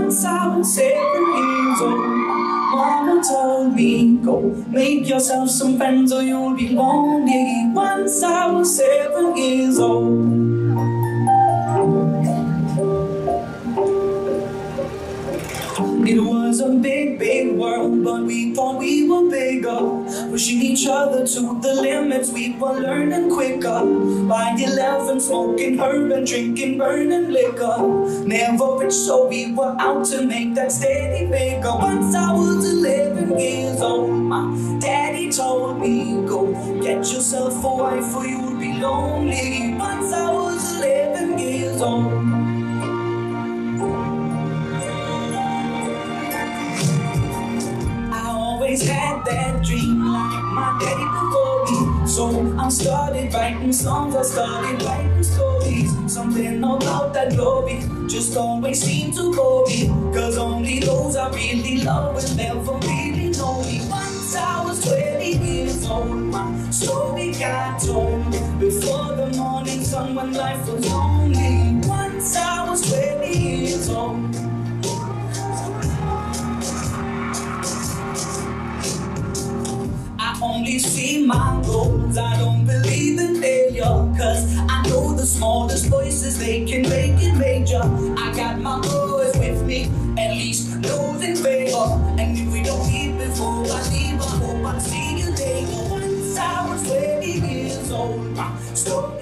Once I was 7 years old, Mama told me, go make yourself some friends or you'll be lonely. Once I was 7 years old. It was a big, big world, but we thought we were bigger, pushing each other to the limits. We were learning quicker. By 11, smoking herb and drinking burning liquor. Never rich, so we were out to make that steady figure. Once I was 11 years old, my daddy told me, go get yourself a wife or you'll be lonely. Once I was 11 years old. Had that dream like my daddy before me. So I started writing songs, I started writing stories. Something about that glory just always seemed to bore me, cause only those I really love will never really know me. Once I was 20 years old, my story got told before the morning sun when life was lonely. Once I was 20 years old. I only see my goals, I don't believe in failure, cause I know the smallest voices, they can make it major. I got my boys with me, at least those in favor. And if we don't eat before I leave, I hope I see you later. Once I was 20 years old, my story